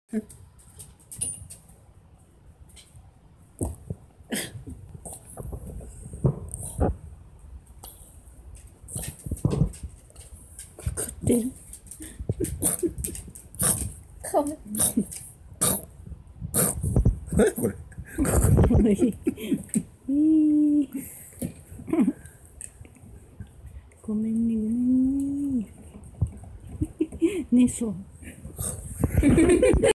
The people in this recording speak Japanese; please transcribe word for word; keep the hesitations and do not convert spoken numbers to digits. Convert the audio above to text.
かってる。 かわいい。 何これ。 ごめんね、ごめんね。ね、そう。